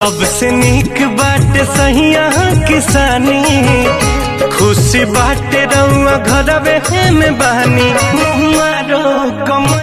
अब से नीक बाटे सहिया किसानी, खुशी बाटे रउआ घरवे में बहानी।